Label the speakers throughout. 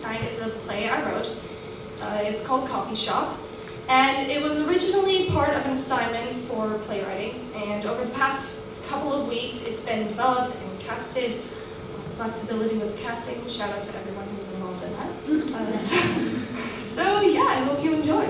Speaker 1: Clementine is a play I wrote. It's called Coffee Shop, and it was originally part of an assignment for playwriting, and over the past couple of weeks it's been developed and casted. Flexibility with casting, shout out to everyone who's involved in that. So yeah, I hope you enjoy.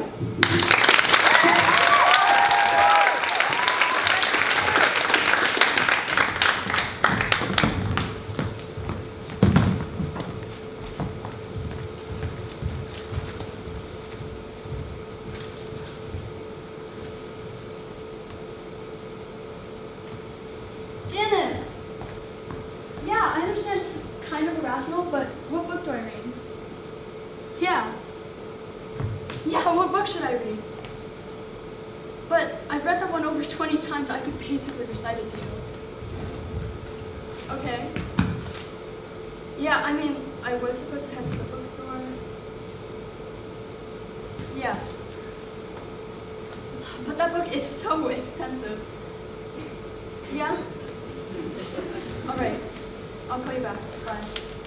Speaker 2: Janice! Yeah, I understand this is kind of irrational, but what book do I read? Yeah, what book should I read? But I've read that one over 20 times, I could basically recite it to you. Okay. Yeah, I mean, I was supposed to head to the bookstore. Yeah. But that book is so expensive. Yeah? All right, I'll call you back. Bye.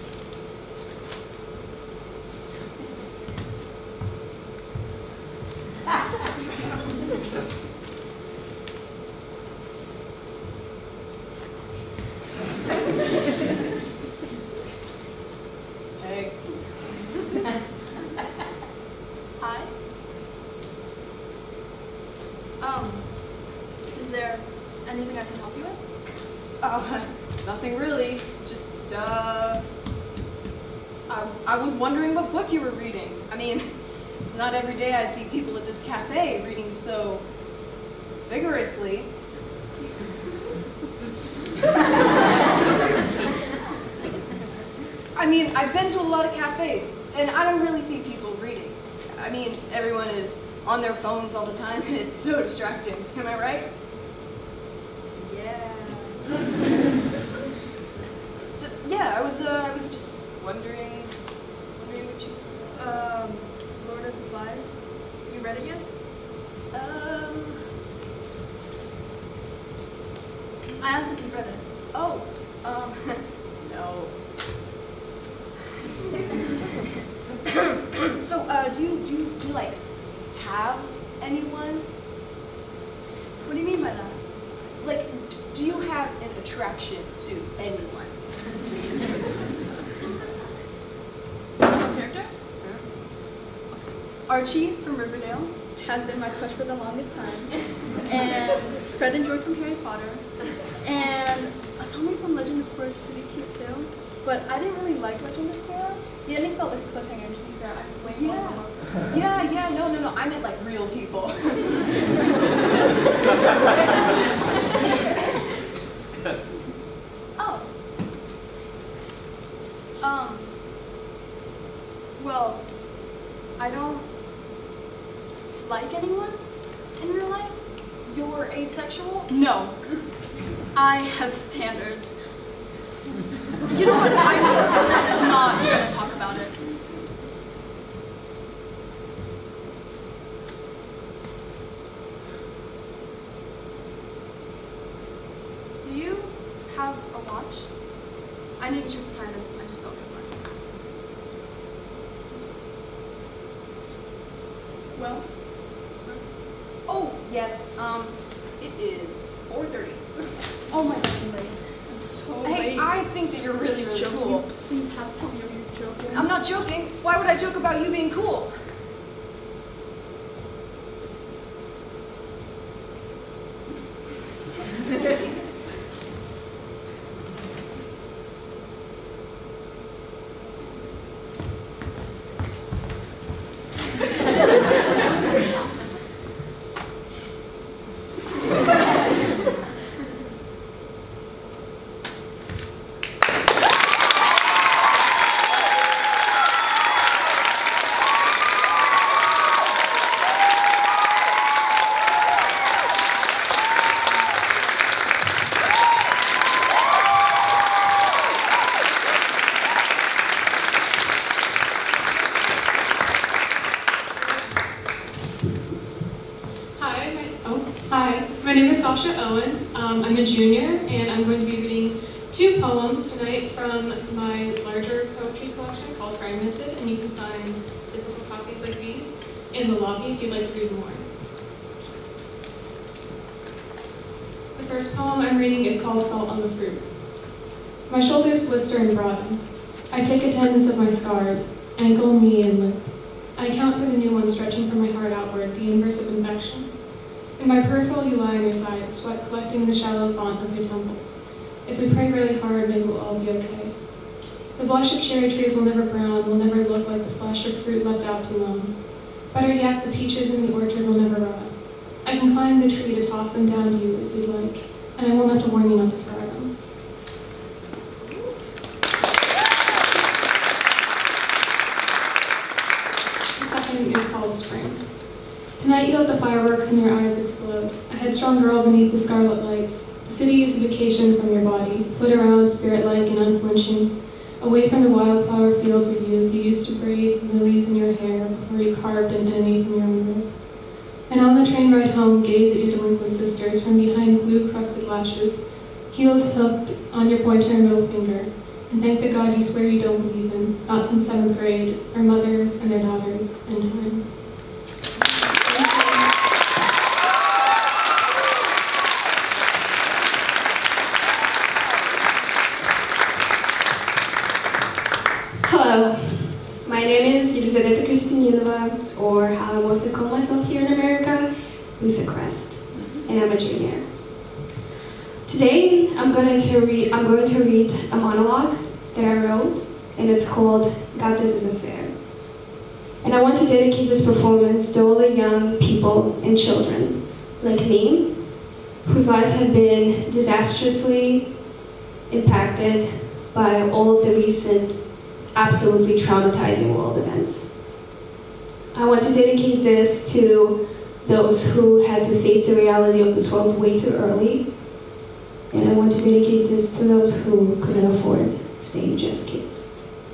Speaker 3: Hey.
Speaker 2: Hi. Is there anything I can help you with?
Speaker 3: Nothing really. Just, I was wondering what book you were reading. I mean, it's not every day I see people at this cafe reading so vigorously. I mean, I've been to a lot of cafes, and I don't really see people reading. I mean, everyone is on their phones all the time, and it's so distracting. Am I right?
Speaker 2: Yeah.
Speaker 3: So, yeah, I was just wondering what you.
Speaker 2: Lord of the Flies. You read it yet? I asked if you read it.
Speaker 3: Oh, no. So, do you like have anyone?
Speaker 2: What do you mean by that?
Speaker 3: Like, do you have an attraction to anyone?
Speaker 2: Characters? Archie from Riverdale has been my crush for the longest time. And Fred and George from Harry Potter. And somebody from Legend of Korra is pretty cute too. But I didn't really like Legend of Korra. The ending felt like a cliffhanger, to be fair. I way more.
Speaker 3: Yeah, no. I meant like real people.
Speaker 2: Oh. Well, I don't like anyone in real life.
Speaker 3: You're asexual?
Speaker 2: No. I have standards. You know what? I'm not gonna talk about it. Do you have a watch? I need to check the time. I just don't have one. Well?
Speaker 3: Oh, yes. It is 4:30.
Speaker 2: Oh my God, I'm late. I'm so
Speaker 3: Hey,
Speaker 2: late.
Speaker 3: I think that you're really
Speaker 2: Joking.
Speaker 3: cool.
Speaker 2: Please tell me you're joking.
Speaker 3: I'm not joking. Why would I joke about you being cool?
Speaker 4: Hi, my name is Sasha Owen. I'm a junior, and I'm going to be reading two poems tonight from my larger poetry collection called Fragmented, and you can find physical copies like these in the lobby if you'd like to read more. The first poem I'm reading is called Salt on the Fruit. My shoulders blister and broaden. I take attendance of my scars, ankle, knee, and lip. I account for the new one stretching from my heart outward, the inverse of infection. In my peripheral you lie on your side, sweat collecting the shallow font of your temple. If we pray really hard, maybe we'll all be okay. The blush of cherry trees will never brown, will never look like the flesh of fruit left out too long. Better yet, the peaches in the orchard will never rot. I can climb the tree to toss them down to you if you'd like, and I won't have to warn you not to scar them. The second is called Spring. Tonight you let the fireworks in your eyes explode, a headstrong girl beneath the scarlet lights. The city is a vacation from your body, flit around spirit-like and unflinching, away from the wildflower fields of youth you used to braid lilies in your hair, where you carved an enemy from your mirror. And on the train ride home, gaze at your delinquent sisters from behind glue-crusted lashes, heels hooked on your pointer and middle finger, and thank the God you swear you don't believe in, not since 7th grade, for mothers and their daughters and time.
Speaker 5: Hello, my name is Elizaveta Kristinilova, or how I mostly call myself here in America, Lisa Crest, and I'm a junior. Today, I'm going to read a monologue that I wrote, and it's called God, This Isn't Fair. And I want to dedicate this performance to all the young people and children, like me, whose lives have been disastrously impacted by all of the recent absolutely traumatizing world events. I want to dedicate this to those who had to face the reality of this world way too early, and I want to dedicate this to those who couldn't afford staying just kids.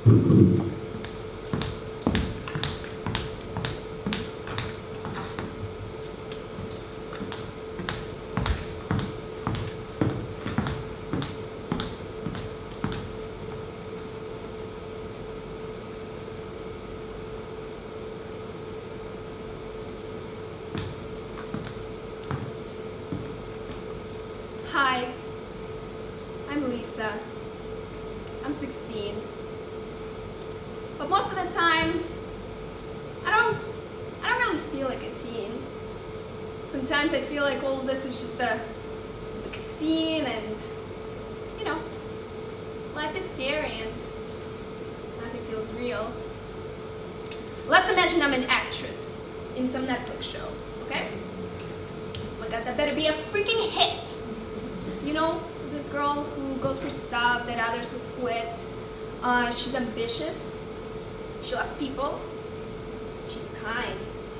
Speaker 3: Hi, I'm Lisa. I'm 16. But most of the time, I don't really feel like a teen. Sometimes I feel like all of this is just a big scene and, you know, life is scary and nothing feels real. Let's imagine I'm an actress in some Netflix show, okay? Oh my God, that better be a freaking hit. You know, this girl who goes for stuff that others would quit. She's ambitious. She loves people. She's kind.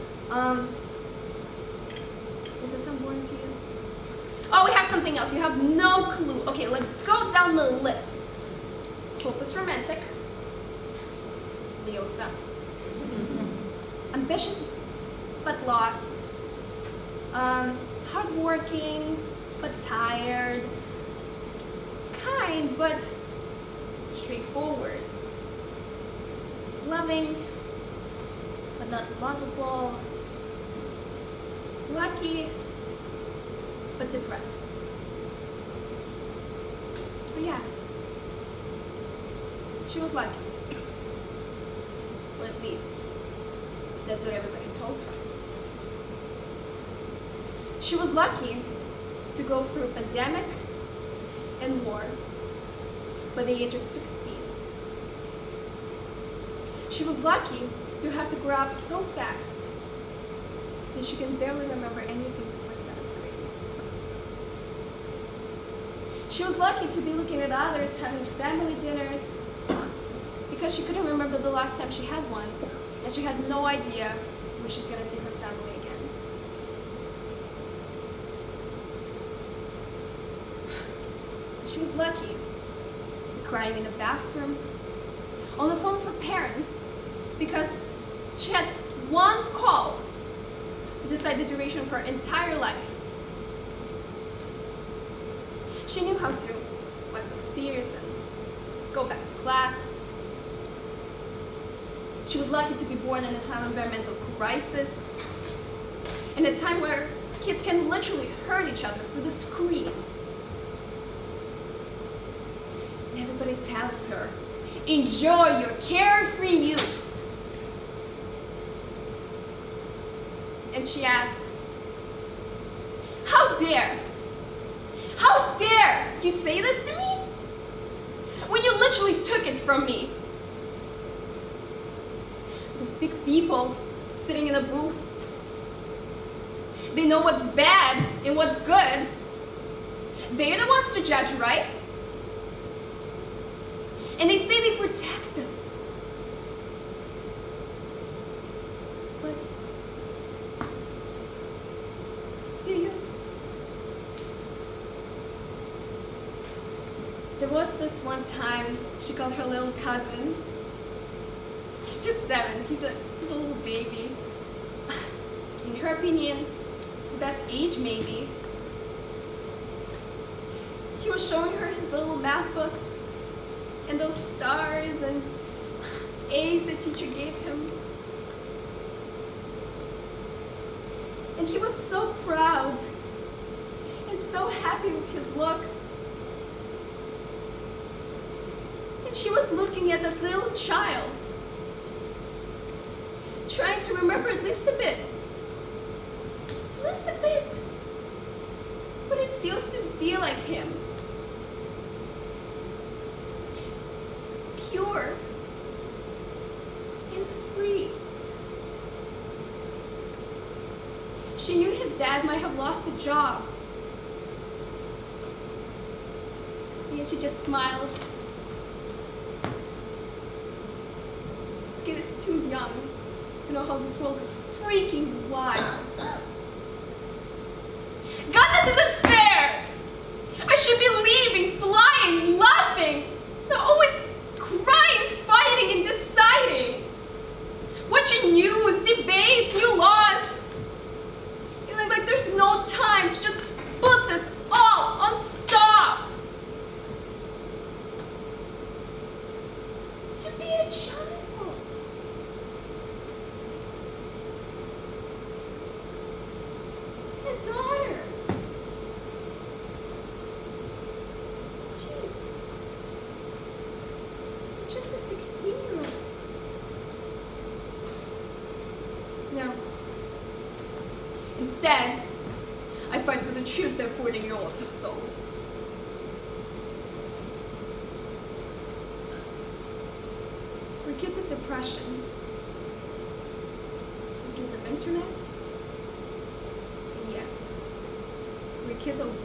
Speaker 3: Does that sound boring to you? Oh, we have something else. You have no clue. Okay, let's go down the list. Hopeless romantic. Liosa. Ambitious but lost. Hardworking but tired. Kind but straightforward. Loving but not lovable. Lucky but depressed. But yeah, she was lucky. Or at least that's what everybody told her. She was lucky to go through pandemic and war by the age of 16. She was lucky to have to grow up so fast that she can barely remember anything before 7th grade. She was lucky to be looking at others having family dinners because she couldn't remember the last time she had one, and she had no idea when she's gonna see her family again. She was lucky to be crying in a bathroom on the phone with her parents because she had one call to decide the duration of her entire life. She knew how to wipe those tears and go back to class. She was lucky to be born in a time of environmental crisis, in a time where kids can literally hurt each other through the screen. And everybody tells her, enjoy your carefree youth. And she asks, how dare you say this to me? When you literally took it from me. Those big people sitting in a booth, they know what's bad and what's good. They're the ones to judge, right? And they say they protect us. But do you? There was this one time she called her little cousin. She's just 7. He's a little baby. In her opinion, the best age maybe. He was showing her his little math books and those stars and A's the teacher gave him. And he was so proud and so happy with his looks. And she was looking at that little child, trying to remember at least a bit what it feels to be like him. Pure and free. She knew his dad might have lost a job. And she just smiled. This kid is too young to know how this world is freaking wild. God, this isn't fair! I should be leaving, flying, laughing, not always crying, fighting, and deciding. Watching news, debates, new laws. Feeling like there's no time to just put this all on stop. To be a child. A daughter. Jeez. Just a 16-year-old. No. Instead, I fight for the truth that 40-year-olds have sold. We're kids of depression. We're kids of internet. And yes, we're kids of war.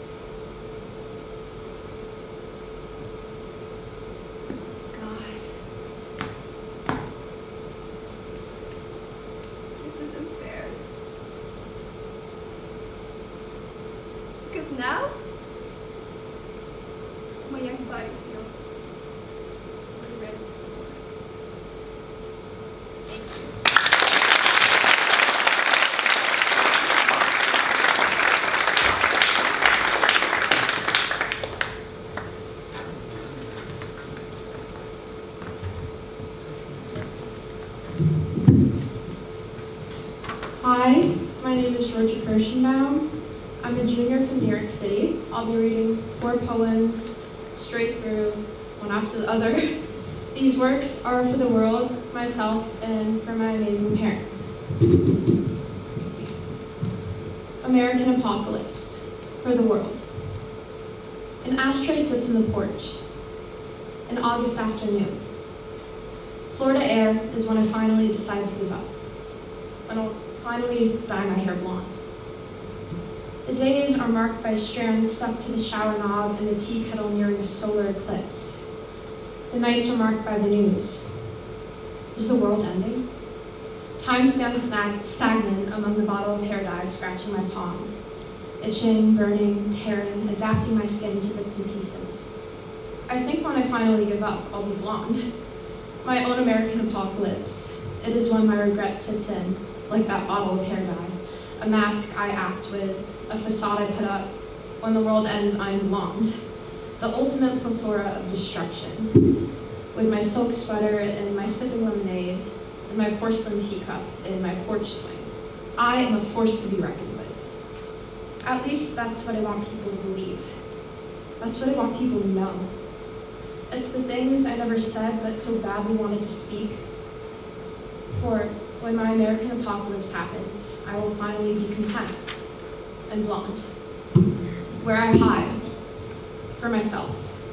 Speaker 3: Because now, my young body feels ready to soar. Thank you.
Speaker 6: Hi, my name is Georgia Kirschenbaum. I'm a junior from New York City. I'll be reading 4 poems straight through, one after the other. These works are for the world, myself, and for my amazing parents. American Apocalypse, for the world. An ashtray sits on the porch. An August afternoon. Florida air is when I finally decide to give up. When I'll finally dye my hair blonde. The days are marked by strands stuck to the shower knob and the tea kettle nearing a solar eclipse. The nights are marked by the news. Is the world ending? Time stands stagnant among the bottle of hair dye scratching my palm, itching, burning, tearing, adapting my skin to bits and pieces. I think when I finally give up, I'll be blonde. My own American apocalypse. It is when my regret sits in, like that bottle of hair dye, a mask I act with, a facade I put up. When the world ends, I am blonde. the ultimate plethora of destruction, with my silk sweater and my sipping lemonade and my porcelain teacup and my porch swing. I am a force to be reckoned with. At least that's what I want people to believe. That's what I want people to know. It's the things I never said but so badly wanted to speak. For when my American apocalypse happens, I will finally be content and blonde, where I hide for myself.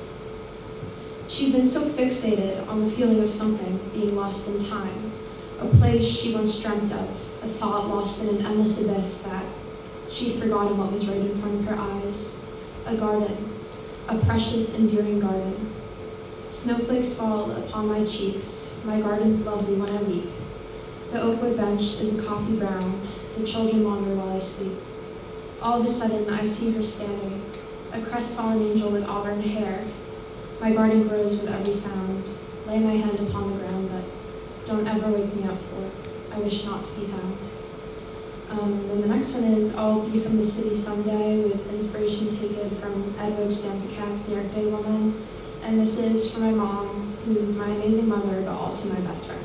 Speaker 6: She'd been so fixated on the feeling of something being lost in time, a place she once dreamt of, a thought lost in an endless abyss that she'd forgotten what was right in front of her eyes. A garden, a precious, endearing garden. Snowflakes fall upon my cheeks, my garden's lovely when I weep. The oakwood bench is a coffee brown, the children wander while I sleep. All of a sudden, I see her standing, a crestfallen angel with auburn hair. My garden grows with every sound. Lay my hand upon the ground, but don't ever wake me up, for I wish not to be found. Then the next one is I'll be from the city someday, with inspiration taken from Edwidge Danticat's New York Day Woman. And this is for my mom, who's my amazing mother, but also my best friend.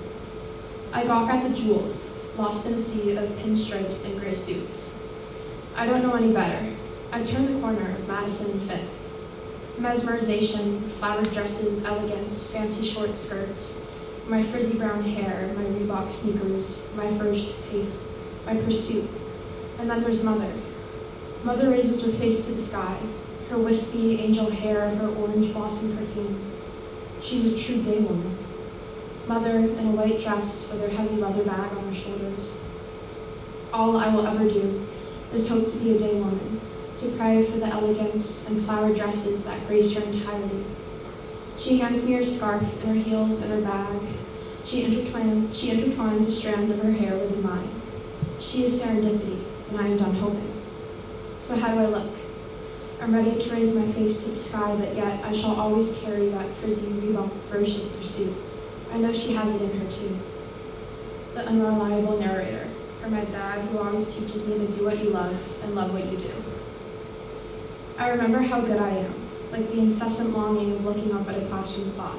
Speaker 6: I gawk at the jewels, lost in a sea of pinstripes and gray suits. I don't know any better. I turn the corner of Madison and Fifth. Mesmerization, flowered dresses, elegance, fancy short skirts, my frizzy brown hair, my Reebok sneakers, my ferocious pace, my pursuit. And then there's Mother. Mother raises her face to the sky, her wispy angel hair, her orange blossom perfume. She's a true day woman. Mother in a white dress with her heavy leather bag on her shoulders. All I will ever do is hope to be a day woman, to pray for the elegance and flowered dresses that grace her entirety. She hands me her scarf and her heels and her bag. She intertwines a strand of her hair within mine. She is serendipity, and I am done hoping. So how do I look? I'm ready to raise my face to the sky, but yet I shall always carry that frizzy Reebok ferocious pursuit. I know she has it in her too. The unreliable narrator, or my dad, who always teaches me to do what you love and love what you do. I remember how good I am, like the incessant longing of looking up at a classroom clock.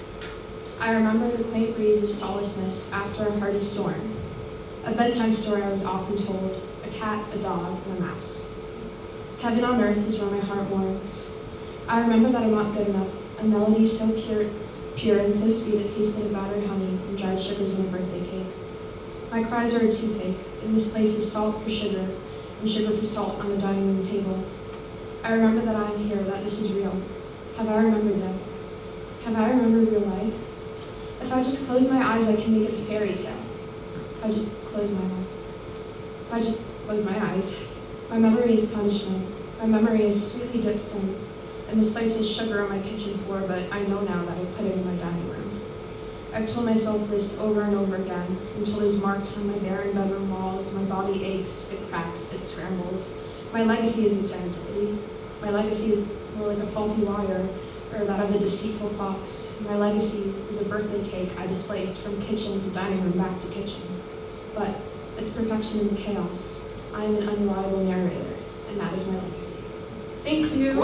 Speaker 6: I remember the quaint breeze of solaceness after a hardest storm, a bedtime story I was often told, a cat, a dog, and a mouse. Heaven on earth is where my heart warms. I remember that I'm not good enough, a melody so pure and so sweet it tasted of battered honey and dried sugars on a birthday cake. My cries are a toothache. It misplaces salt for sugar and sugar for salt on the dining room table. I remember that I am here, that this is real. Have I remembered them? Have I remembered real life? If I just close my eyes, I can make it a fairy tale. If I just close my eyes. If I just close my eyes. My memory is punishment. My memory is sweetly dipped sin. It misplaces sugar on my kitchen floor, but I know now that I put it in my dining room. I've told myself this over and over again, until there's marks on my barren bedroom walls. My body aches, it cracks, it scrambles. My legacy isn't serendipity. My legacy is more like a faulty wire, or that of a deceitful fox. My legacy is a birthday cake I displaced from kitchen to dining room back to kitchen. But it's perfection in the chaos. I am an unreliable narrator, and that is my legacy. Thank you.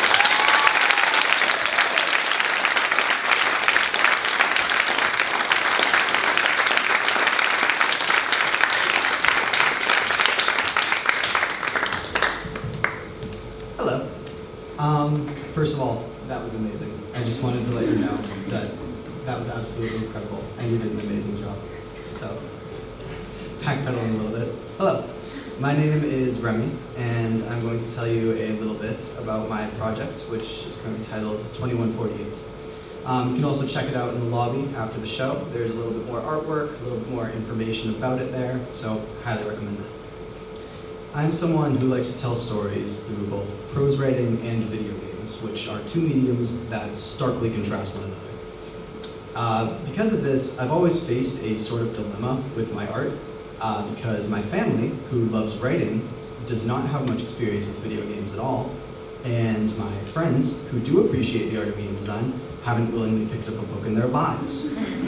Speaker 7: Hello. First of all, that was amazing. I just wanted to let you know that that was absolutely incredible, and you did an amazing job. So, backpedaling a little bit. Hello. My name is Remy, and I'm going to tell you a little bit about my project, which is currently titled 2148. You can also check it out in the lobby after the show. There's a little bit more artwork, a little bit more information about it there, so highly recommend that. I'm someone who likes to tell stories through both prose writing and video games, which are two mediums that starkly contrast one another. Because of this, I've always faced a sort of dilemma with my art, because my family, who loves writing, does not have much experience with video games at all, and my friends, who do appreciate the art of game design, haven't willingly picked up a book in their lives.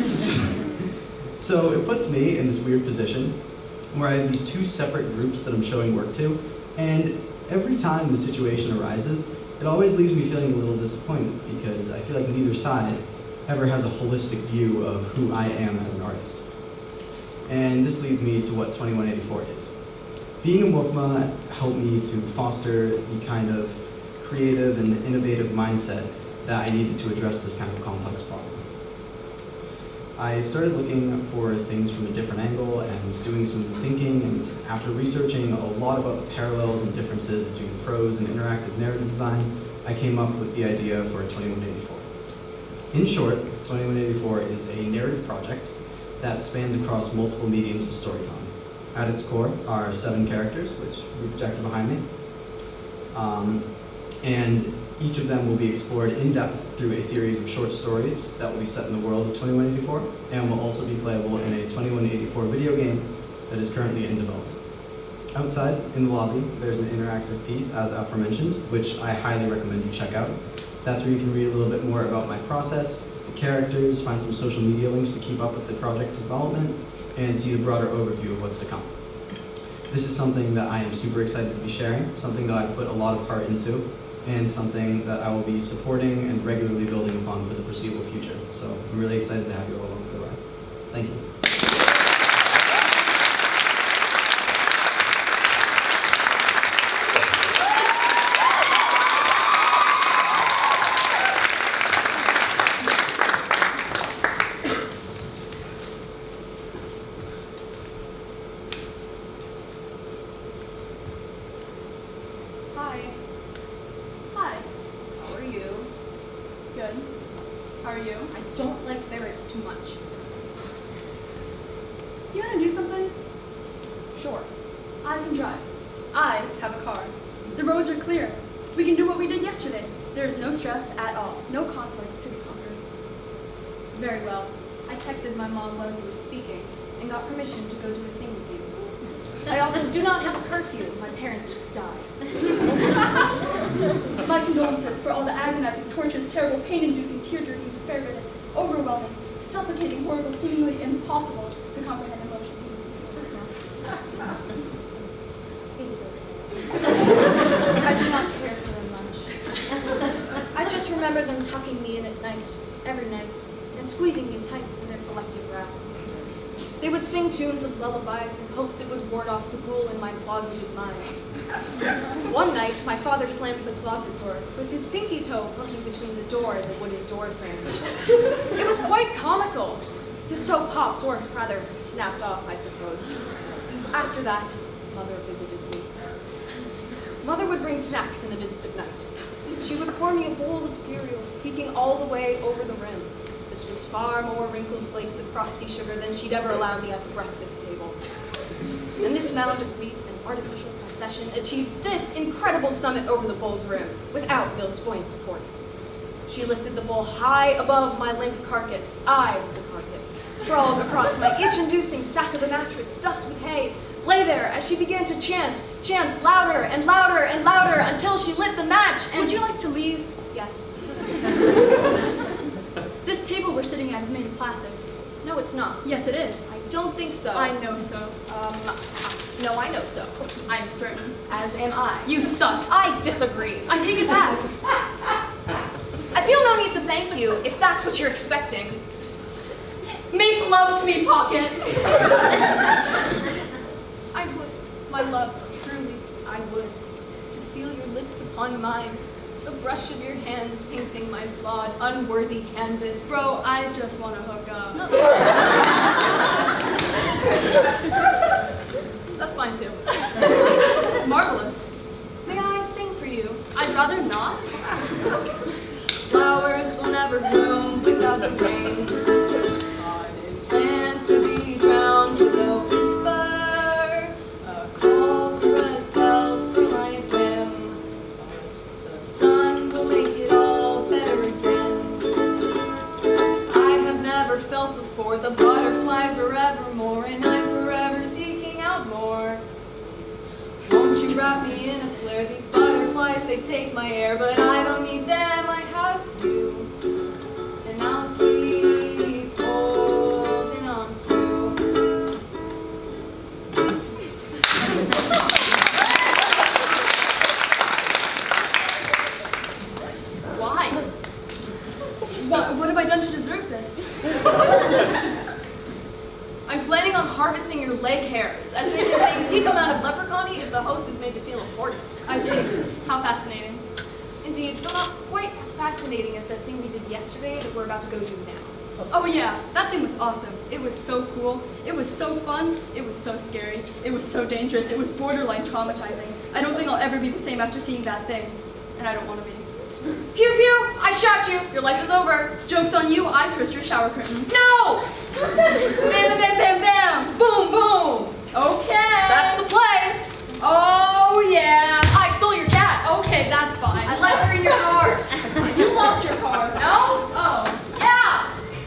Speaker 7: So it puts me in this weird position where I have these two separate groups that I'm showing work to, and every time the situation arises, it always leaves me feeling a little disappointed because I feel like neither side ever has a holistic view of who I am as an artist. And this leads me to what 2184 is. Being a WOFMA helped me to foster the kind of creative and innovative mindset that I needed to address this kind of complex problem. I started looking for things from a different angle and doing some thinking, and after researching a lot about the parallels and differences between prose and interactive narrative design, I came up with the idea for 2184. In short, 2184 is a narrative project that spans across multiple mediums of storytelling. At its core are 7 characters, which we projected behind me, and each of them will be explored in depth through a series of short stories that will be set in the world of 2184, and will also be playable in a 2184 video game that is currently in development. Outside, in the lobby, there's an interactive piece, as aforementioned, which I highly recommend you check out. That's where you can read a little bit more about my process, the characters, find some social media links to keep up with the project development, and see the broader overview of what's to come. This is something that I am super excited to be sharing, something that I've put a lot of heart into, and something that I will be supporting and regularly building upon for the foreseeable future. So I'm really excited to have you all along for the ride. Thank you.
Speaker 2: Hi. How are you? Good. How are you?
Speaker 3: I don't like ferrets too much.
Speaker 2: Do you want to do something?
Speaker 3: Sure.
Speaker 2: I can drive. I have a car. The roads are clear. We can do what we did yesterday. There is no stress at all. No conflicts to be conquered.
Speaker 3: Very well. I texted my mom while you were speaking and got permission to go do a thing with you. I also do not have a curfew. My parents just died.
Speaker 2: My condolences for all the agonizing, torturous, terrible, pain-inducing, tear-jerking, despair-ridden, overwhelming, suffocating, horrible, seemingly impossible to comprehend emotions.
Speaker 3: I do not care for them much. I just remember them tucking me in at night, every night, and squeezing me tight in their collective wrap. They would sing tunes of lullabies in hopes it would ward off the ghoul in my closeted mind. One night, my father slammed the closet door, with his pinky toe poking between the door and the wooden door frame. It was quite comical. His toe popped, or rather, snapped off, I suppose. After that, Mother visited me. Mother would bring snacks in the midst of night. She would pour me a bowl of cereal, peeking all the way over the rim. This was far more wrinkled flakes of frosty sugar than she'd ever allow me at the breakfast table. And this mound of wheat and artificial procession achieved this incredible summit over the bowl's rim, without Bill's buoyant support. She lifted the bowl high above my limp carcass, I, the carcass, sprawled across my itch-inducing sack of a mattress stuffed with hay, lay there as she began to chant louder and louder and louder until she lit the match and—
Speaker 2: Would you like to leave?
Speaker 3: Yes.
Speaker 2: This table we're sitting at is made of plastic.
Speaker 3: No, it's not.
Speaker 2: Yes, it is.
Speaker 3: I don't think so.
Speaker 2: I know so.
Speaker 3: No, I know so.
Speaker 2: I'm certain.
Speaker 3: As am I.
Speaker 2: You suck.
Speaker 3: I disagree.
Speaker 2: I take it back.
Speaker 3: I feel no need to thank you, if that's what you're expecting.
Speaker 2: Make love to me, Pocket.
Speaker 3: I would, my love, truly, I would. To feel your lips upon mine, the brush of your hands painting my flawed, unworthy canvas.
Speaker 2: Bro, I just want to hook up.
Speaker 3: No. That's fine too.
Speaker 2: Marvelous.
Speaker 3: May I sing for you?
Speaker 2: I'd rather not.
Speaker 3: Flowers will never bloom without the rain. I didn't plan to be drowned with a whisper, a call for a self-reliant whim. But the sun will make it all better again. I have never felt before the butterflies are evermore, and I'm forever seeking out more. Won't you wrap me in a flare? These butterflies, they take my air, but I don't need them, I have you. And I'll keep holding on to.
Speaker 2: How fascinating.
Speaker 3: Indeed, though not quite as fascinating as that thing we did yesterday that we're about to go do now.
Speaker 2: Oh yeah, that thing was awesome. It was so cool. It was so fun. It was so scary. It was so dangerous. It was borderline traumatizing. I don't think I'll ever be the same after seeing that thing. And I don't want to be. Pew pew! I shot you! Your life is over. Joke's on you, I cursed your shower curtain. No! Bam bam bam bam bam! Boom boom! Okay! That's the play! Oh yeah! I stole your cat! Okay, that's fine. I left her in your car. You lost your car. No? Oh. Yeah!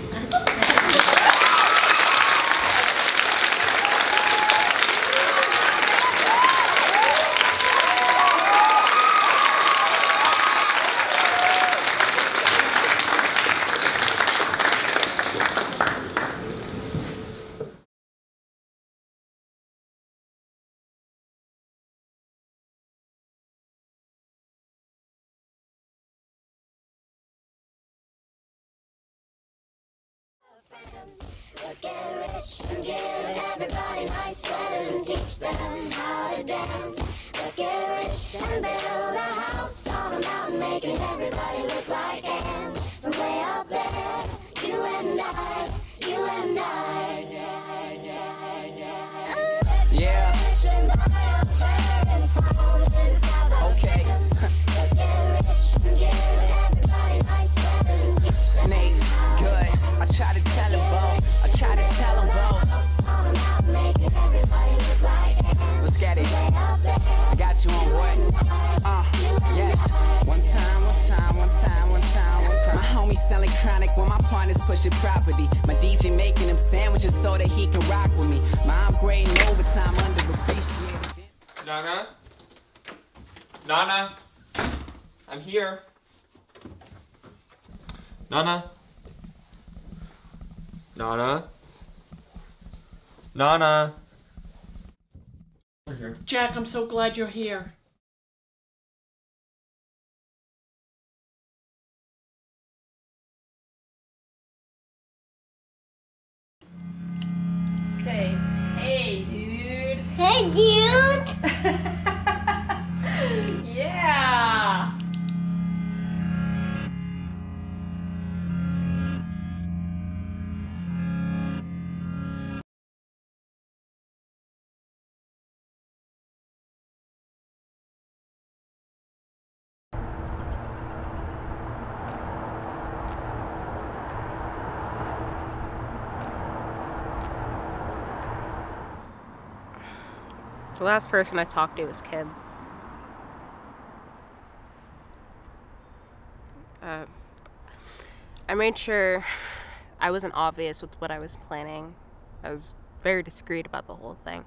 Speaker 8: Let's get rich and give everybody nice sweaters and teach them how to dance. Let's get rich and build a house on a mountain, making everybody look like ants. From way up there, you and I, you and I.
Speaker 9: Yeah. Okay.
Speaker 8: Let's get rich and give everybody nice sweaters and teach them.
Speaker 9: Snake, good. I try to tell him both. I try to tell him both. Let's get it. I got you on what? Yes. One time. My homie selling chronic when my partners pushing property. My DJ making him sandwiches so that he can rock with me. My upgrading overtime underappreciated.
Speaker 10: Nana? Nana? I'm here. Nana? Nana? Nana? We're here.
Speaker 11: Jack, I'm so glad you're here.
Speaker 12: Say, hey, dude.
Speaker 8: Hey, dude.
Speaker 12: Yeah.
Speaker 13: The last person I talked to was Kim. I made sure I wasn't obvious with what I was planning. I was very discreet about the whole thing.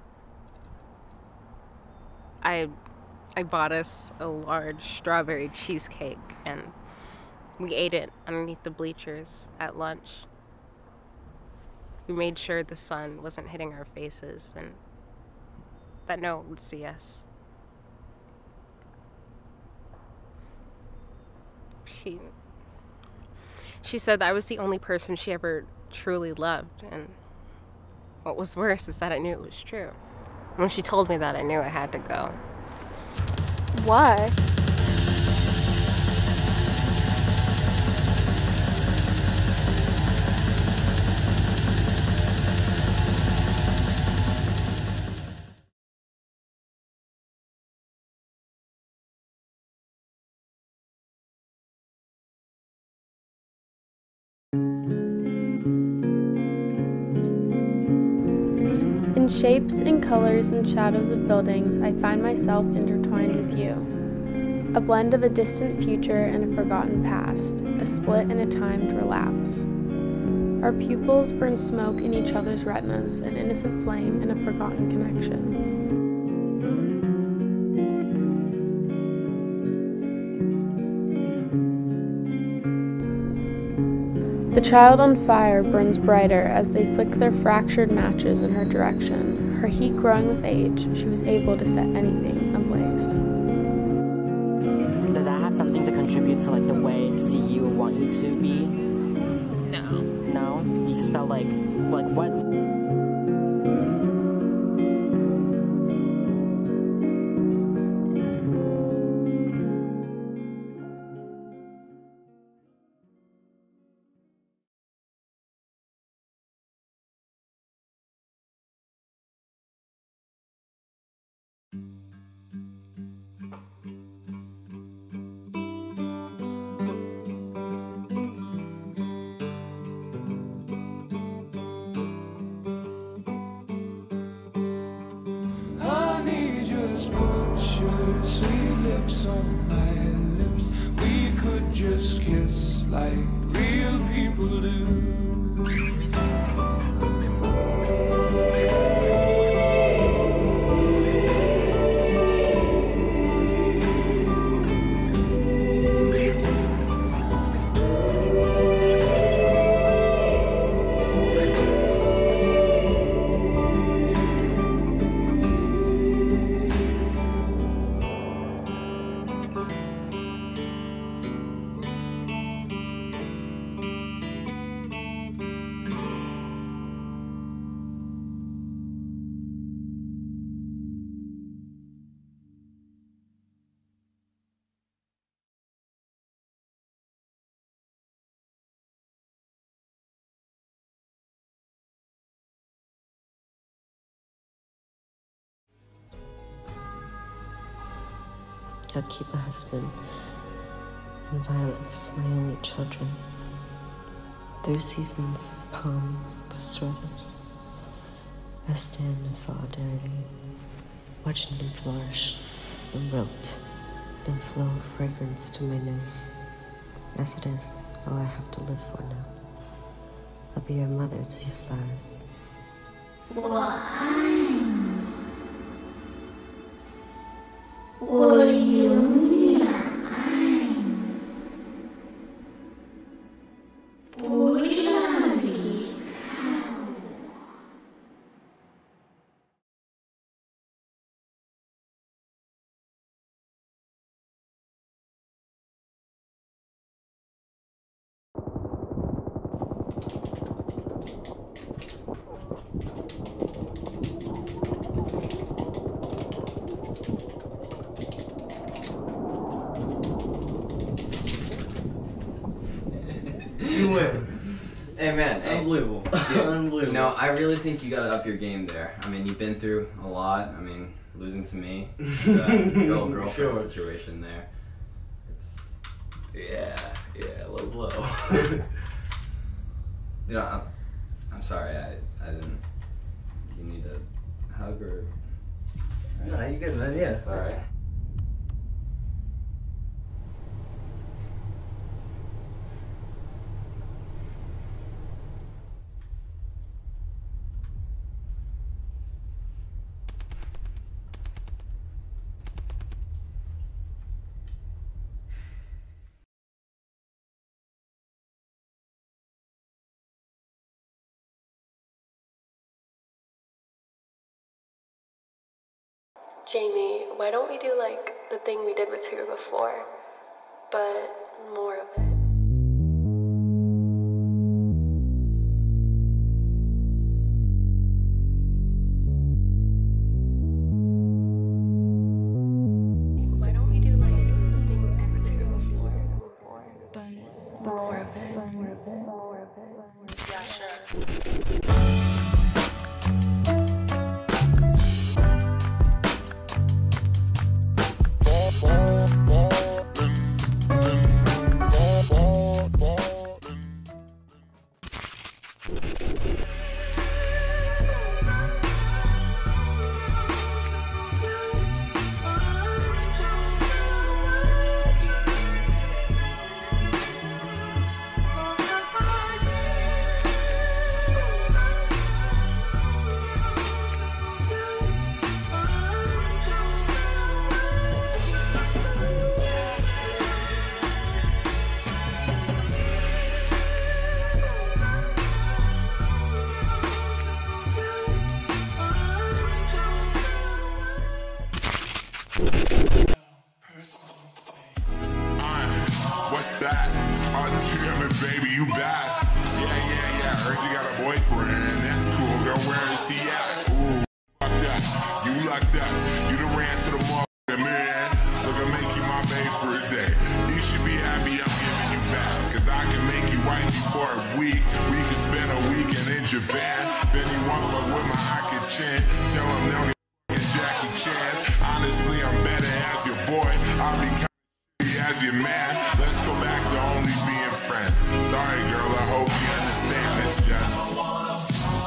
Speaker 13: I bought us a large strawberry cheesecake and we ate it underneath the bleachers at lunch. We made sure the sun wasn't hitting our faces and that no one would see us. She said that I was the only person she ever truly loved, and what was worse is that I knew it was true. When she told me that, I knew I had to go.
Speaker 2: Why?
Speaker 14: In shapes and colors and shadows of buildings, I find myself intertwined with you. A blend of a distant future and a forgotten past, a split and a timed relapse. Our pupils burn smoke in each other's retinas, an innocent flame and a forgotten connection. The child on fire burns brighter as they flick their fractured matches in her direction. Her heat growing with age, she was able to set anything ablaze.
Speaker 15: Does that have something to contribute to like the way to see you and want you to be?
Speaker 11: No.
Speaker 15: No? You just felt like what?
Speaker 16: sweet lips on my lips. We could just kiss like real people do.
Speaker 17: I'll keep a husband, and violets is my only children. Through seasons of palms and struggles, I stand in solidarity, watching them flourish, them wilt, and flow fragrance to my nose. As it is, all I have to live for now. I'll be your mother to these flowers.
Speaker 18: You win.
Speaker 19: Hey man, hey.
Speaker 18: Unbelievable. Unbelievable.
Speaker 19: You know, I really think you gotta up your game there. I mean, you've been through a lot. I mean, losing to me, girlfriend
Speaker 18: Sure.
Speaker 19: situation there. It's
Speaker 18: low blow.
Speaker 19: You know, I'm sorry. I didn't. You need a hug or?
Speaker 18: No, you good, man. Yes.
Speaker 19: All right.
Speaker 14: Jamie, why don't we do like the thing we did with Tigger before, but more of it? Why don't we do like the thing we did with Tigger before, but more of it? Yeah, sure.
Speaker 20: What's that? Oh, damn it, baby, you back. Yeah. Heard you got a boyfriend. That's cool, girl. Where is he at? Ooh, fuck that. You like that. You done ran to the motherfucking man. Look, I make you my babe for a day. You should be happy I'm giving you back. Cause I can make you wifey for a week. We can spend a weekend in Japan. Then you want fuck with my Aki Chan. Tell him now get Jackie Chan. Honestly, I'm better as your boy. I'll be as your man. Let's go back to only being friends. Sorry, girl, I hope you understand this, Jess.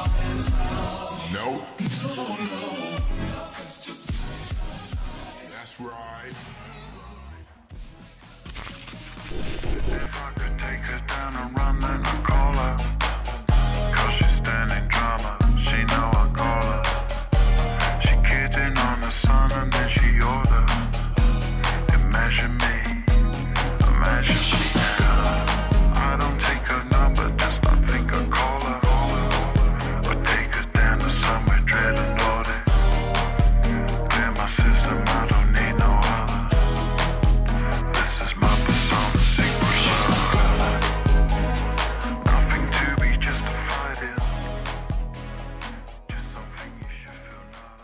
Speaker 20: Nope. That's That's right.
Speaker 16: If I could take her down and run, then I'd call her. 'Cause she's standing drama, she know I call her. She kidding on the sun and then she order. Imagine me, imagine she I don't take her number, just I think I call her. Or take her down to somewhere dread and naughty. Clear my system, I don't need no other. This is my persona, secret circle. Nothing to be justified in. Just something you should feel not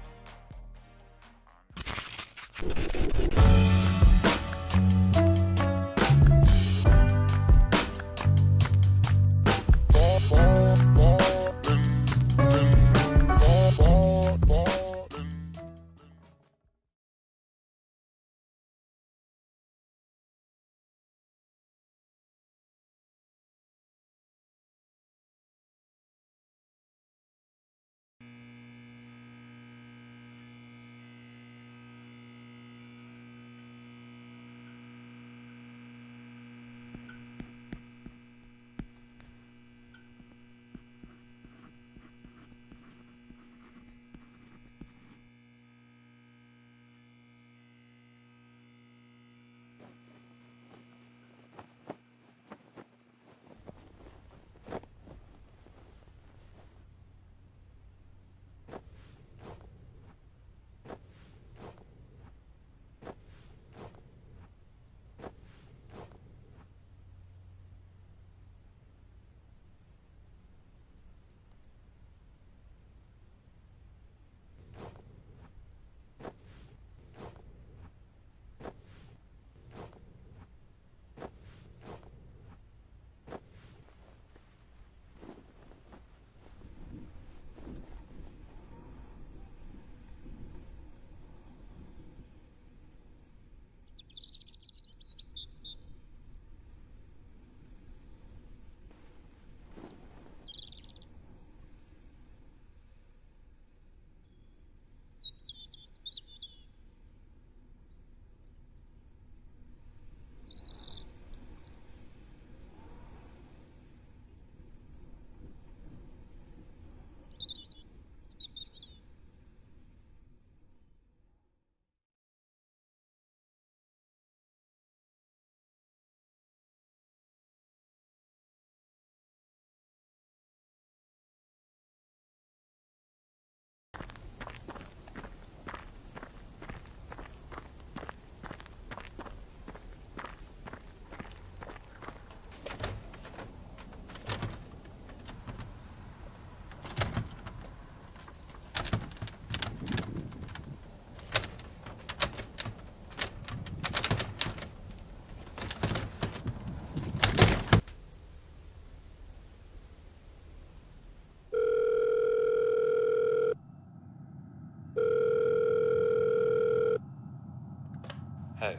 Speaker 21: Hey.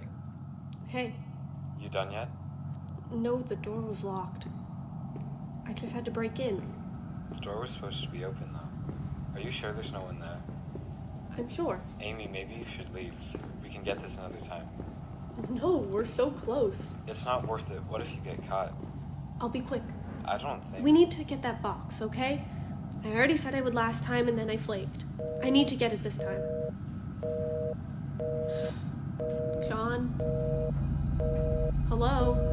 Speaker 22: Hey.
Speaker 21: You done yet?
Speaker 22: No, the door was locked. I just had to break in.
Speaker 21: The door was supposed to be open, though. Are you sure there's no one there?
Speaker 22: I'm sure.
Speaker 21: Amy, maybe you should leave. We can get this another time.
Speaker 22: No, we're so close.
Speaker 21: It's not worth it. What if you get caught?
Speaker 22: I'll be quick.
Speaker 21: I don't think...
Speaker 22: We need to get that box, okay? I already said I would last time and then I flaked. I need to get it this time. John? Hello?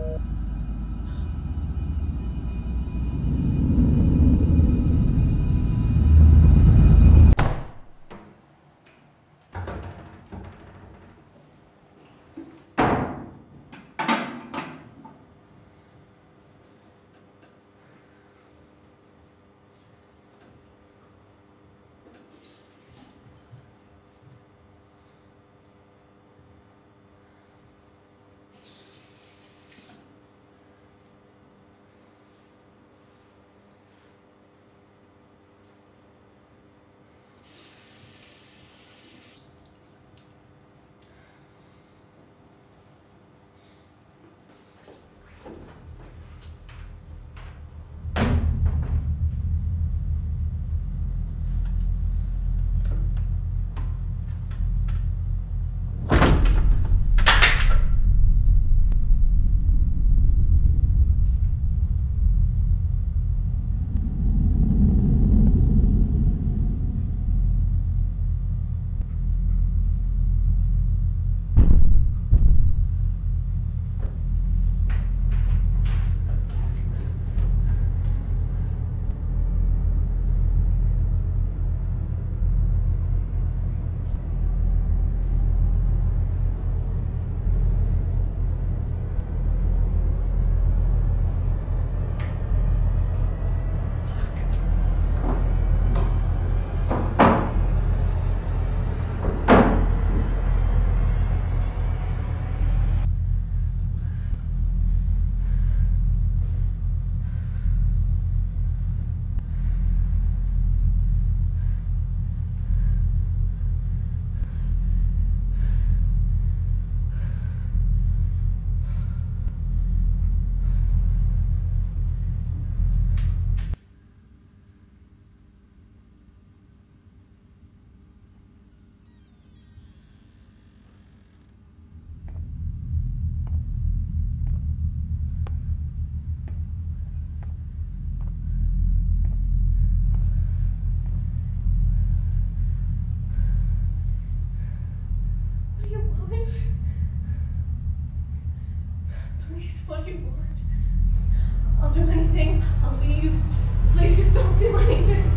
Speaker 22: Please, what do you want? I'll do anything. I'll leave. Please don't do anything.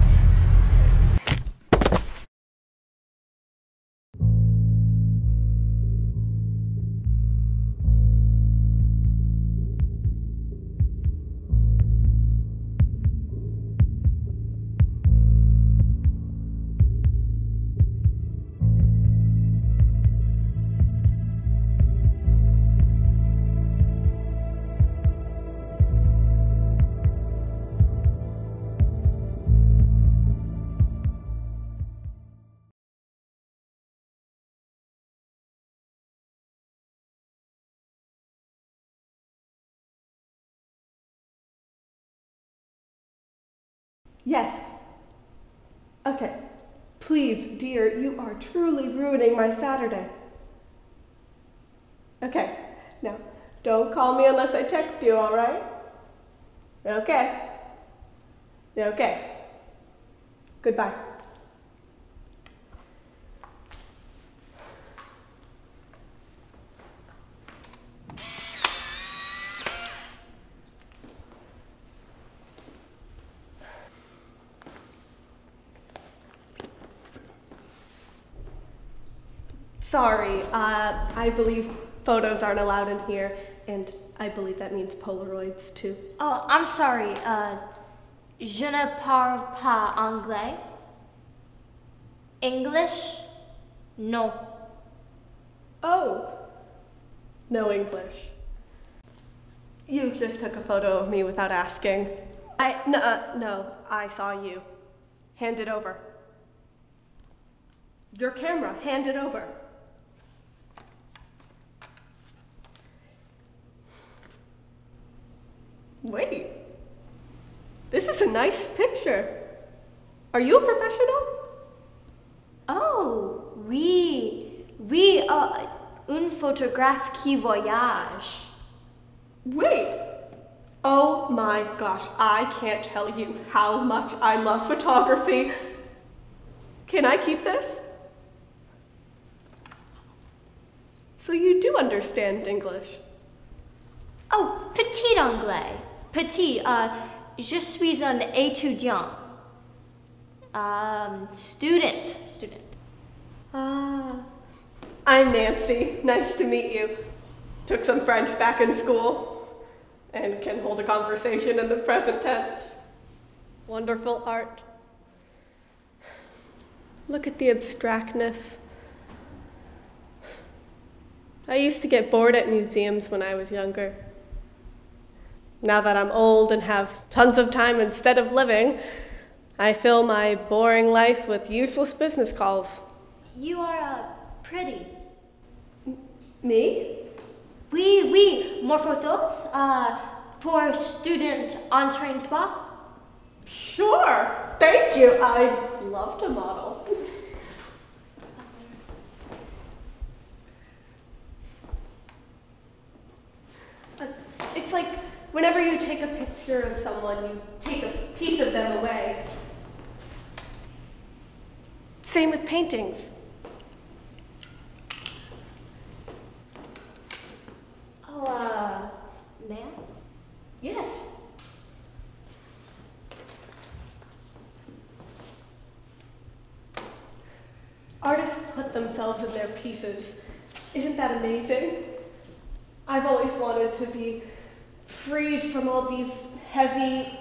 Speaker 22: Yes. Okay. Please, dear, you are truly ruining my Saturday. Okay. Now, don't call me unless I text you, all right? Okay. Okay. Goodbye. Sorry, I believe photos aren't allowed in here, and I believe that means Polaroids too.
Speaker 1: Oh, I'm sorry. Je ne parle pas anglais. English? No.
Speaker 22: Oh, no English. You just took a photo of me without asking. No, I saw you. Hand it over. Your camera, hand it over. Wait, this is a nice picture. Are you a professional?
Speaker 1: Oh, oui, un photographe qui voyage.
Speaker 22: Wait, oh my gosh, I can't tell you how much I love photography. Can I keep this? So you do understand English?
Speaker 1: Oh, petit anglais. Petit, je suis un étudiant. Student.
Speaker 22: I'm Nancy. Nice to meet you. Took some French back in school and can hold a conversation in the present tense. Wonderful art. Look at the abstractness. I used to get bored at museums when I was younger. Now that I'm old and have tons of time instead of living, I fill my boring life with useless business calls.
Speaker 1: You are pretty.
Speaker 22: Me?
Speaker 1: Oui, more photos? Pour student entraîne-toi?
Speaker 22: Sure, thank you. I'd love to model. It's like whenever you take a picture of someone, you take a piece of them away. Same with paintings.
Speaker 1: Oh, ma'am?
Speaker 22: Yes. Artists put themselves in their pieces. Isn't that amazing? I've always wanted to be freed from all these heavy,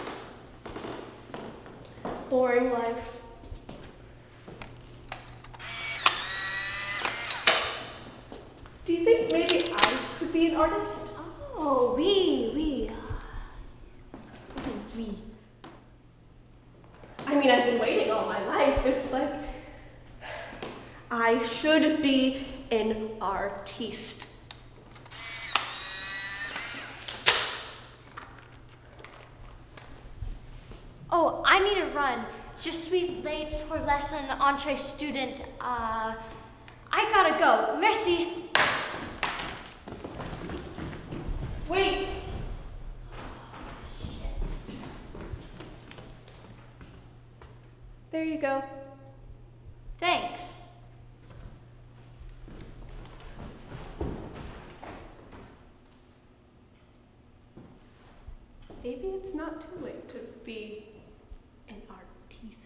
Speaker 22: boring life. Do you think maybe I could be an artist?
Speaker 1: Oh, oui.
Speaker 22: I mean, I've been waiting all my life. It's like, I should be an artiste.
Speaker 1: Oh, I need to run. Je suis late pour lesson entrée student. I gotta go. Merci.
Speaker 22: Wait. There you go.
Speaker 1: Thanks.
Speaker 22: maybe it's not too late to be an artiste.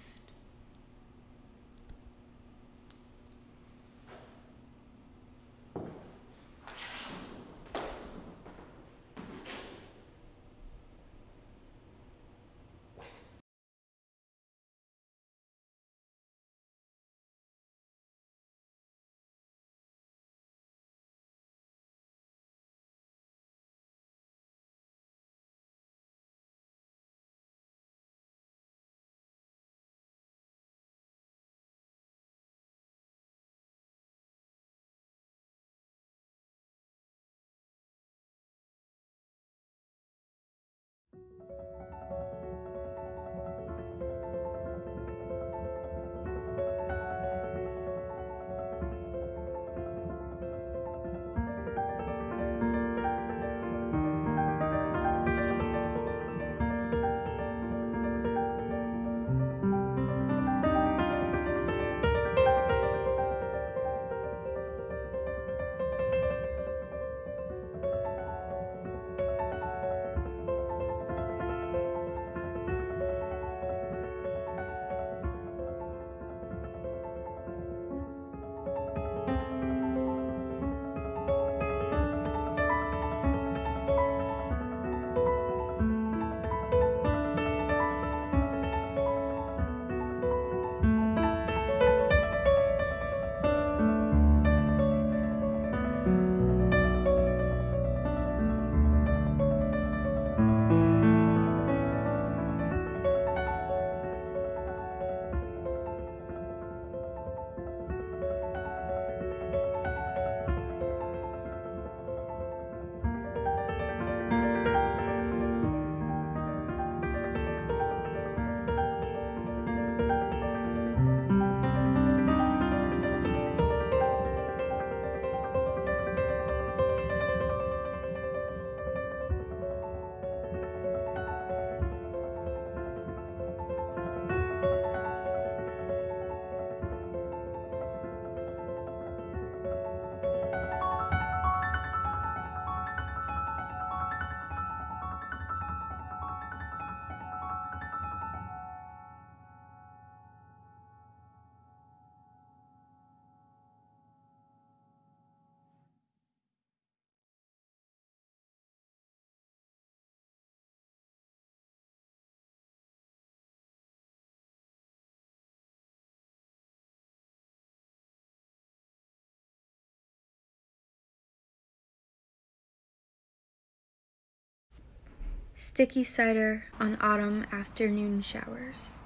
Speaker 4: Sticky cider on autumn afternoon showers.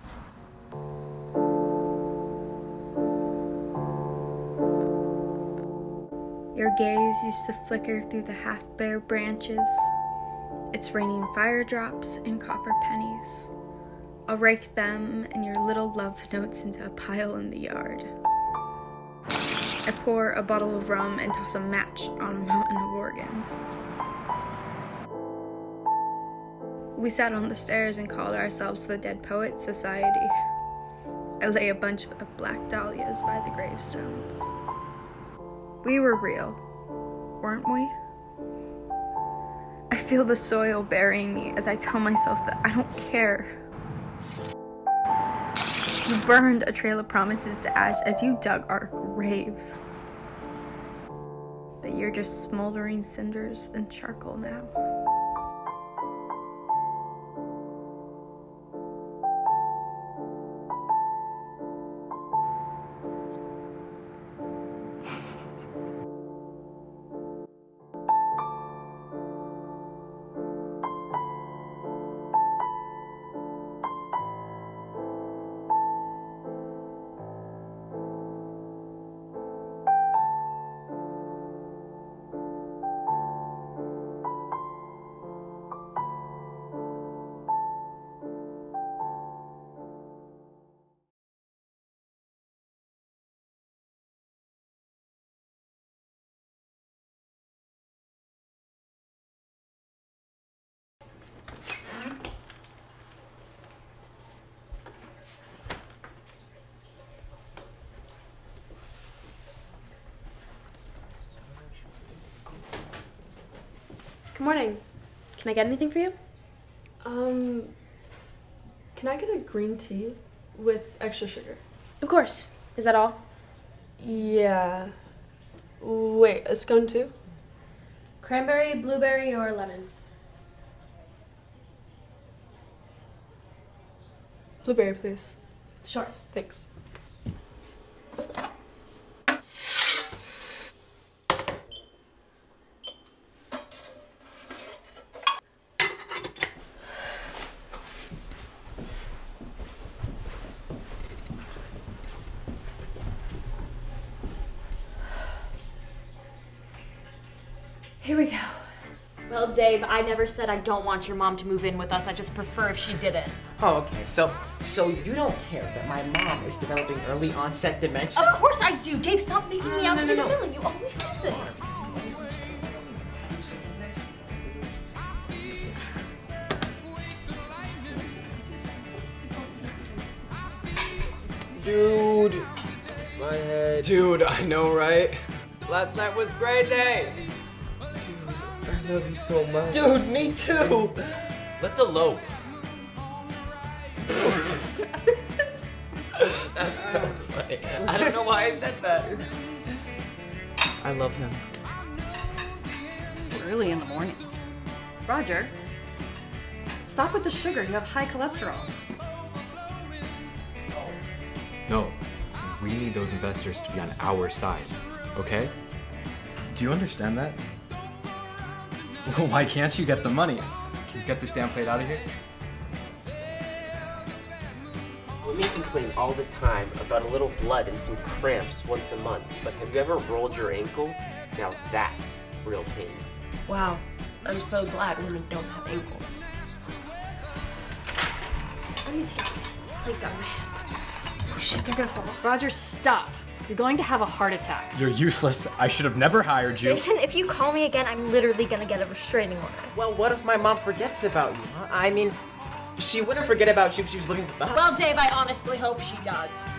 Speaker 4: Your gaze used to flicker through the half-bare branches. It's raining fire drops and copper pennies. I'll rake them and your little love notes into a pile in the yard. I pour a bottle of rum and toss a match on a mountain of organs. We sat on the stairs and called ourselves the Dead Poets Society. I lay a bunch of black dahlias by the gravestones. We were real, weren't we? I feel the soil burying me as I tell myself that I don't care. You burned a trail of promises to ash as you dug our grave. But you're just smoldering cinders and charcoal now.
Speaker 22: Good morning. Can I get anything for you?
Speaker 2: Can I get a green tea with extra sugar?
Speaker 22: Of course. Is that all?
Speaker 2: Yeah. Wait, a scone too?
Speaker 22: Cranberry, blueberry, or lemon?
Speaker 2: Blueberry, please.
Speaker 22: Sure.
Speaker 2: Thanks.
Speaker 22: Here we go.
Speaker 12: Well, Dave, I never said I don't want your mom to move in with us. I just prefer if she didn't.
Speaker 5: Oh, okay. So you don't care that my mom is developing early onset dementia?
Speaker 12: Of course I do. Dave, stop making me out to be the villain. You always do this.
Speaker 5: Dude, my head.
Speaker 10: Dude, I know, right? Last night was crazy.
Speaker 5: I love you so much.
Speaker 10: Dude, me too. Let's elope.
Speaker 5: That's so funny. I don't know why I said that. I love him.
Speaker 6: So early in the morning. Roger, stop with the sugar. You have high cholesterol.
Speaker 21: No, we need those investors to be on our side, okay? Do you understand that? Well, why can't you get the money? Can you get this damn plate out of here?
Speaker 5: Women complain all the time about a little blood and some cramps once a month, but have you ever rolled your ankle? Now that's real pain.
Speaker 13: Wow, I'm so glad women don't have ankles.
Speaker 6: I need to get these plates out of my hand. Oh shit, they're gonna fall. Roger, stop. You're going to have a heart attack.
Speaker 21: You're useless. I should have never hired you.
Speaker 1: Jason, if you call me again, I'm literally gonna get a restraining order.
Speaker 5: Well, what if my mom forgets about you, huh? I mean, she wouldn't forget about you if she was living.
Speaker 12: Well, Dave, I honestly hope she does.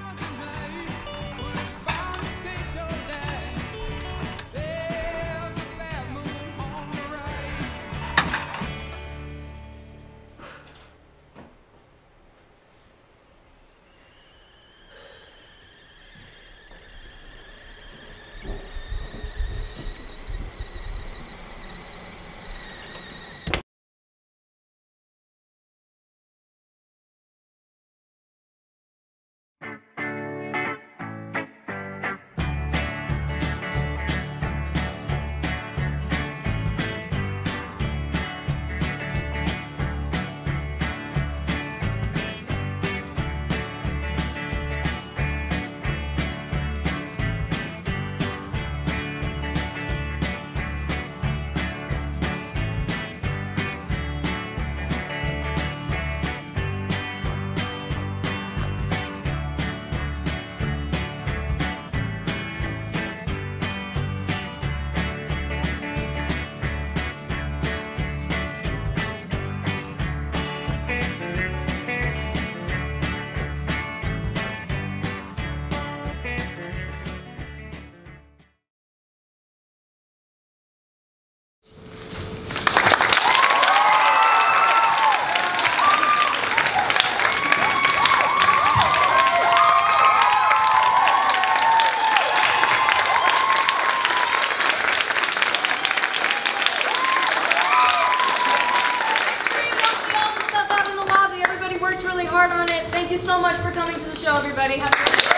Speaker 2: Hard on it. Thank you so much for coming to the show, everybody. Have a great day.